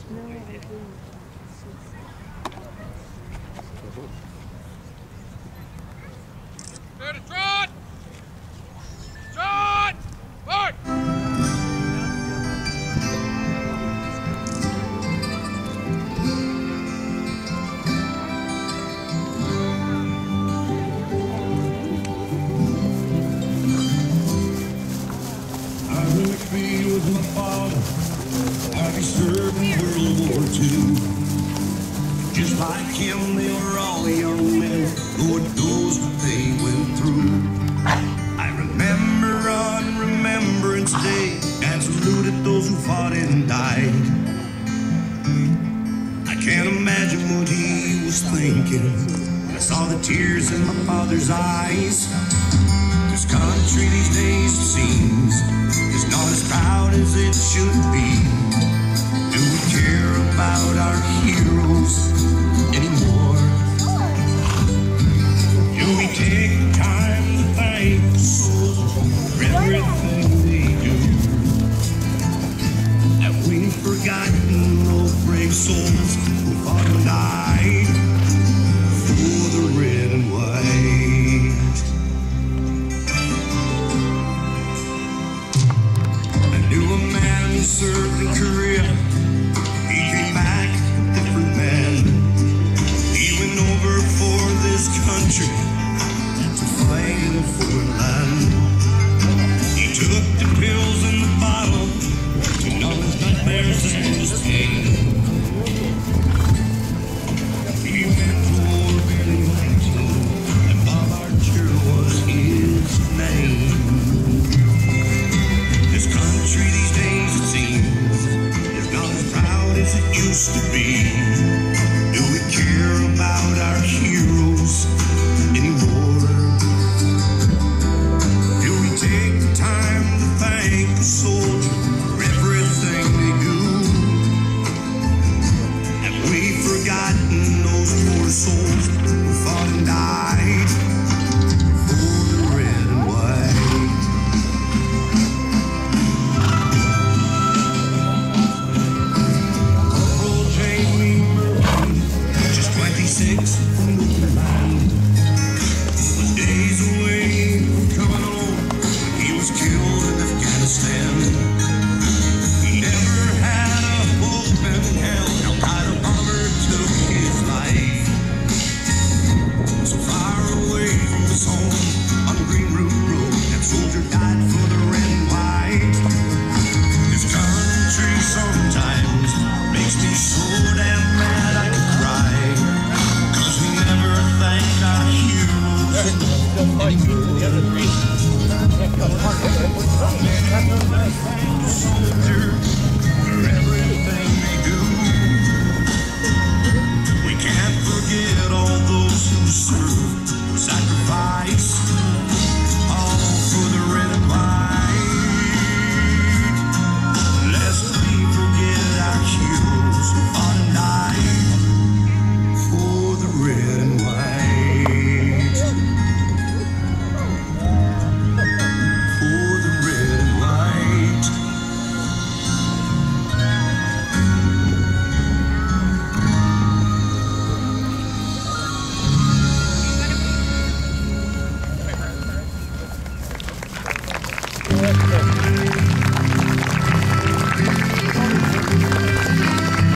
Just like him, they were all young men. Lord knows what they went through. I remember on Remembrance Day and saluted those who fought and died. I can't imagine what he was thinking when I saw the tears in my father's eyes. This country these days, it seems, is not as proud as it should be. Do we care about our heroes anymore? Do we take the time to thank the souls for everything they do? Have we forgotten those brave souls who fought and died for the red and white? I knew a man who served in Korea. He came back a different man. He went over for this country to fight in a foreign land. He took the pills in the bottle to numb his nightmares and his pain. He went to war barely 19, and Bob Archer was his name. This country these days, it seems, is not as proud as it used to be. Do we care about our heroes anymore? Do we take the time to thank the soldier for everything they do? Have we forgotten those poor souls who fought and died for the red and white? Corporal Jamie Murphy, just 26 from Newfoundland, was days away from coming home when he was killed in Afghanistan. He never had a hope in hell. Al Qaeda bomber took his life. So far away from his home on Green Root Road, that soldier died for the red and white. This country sometimes makes me so damn mad I could cry, 'cause we never thank our heroes anymore. Soldier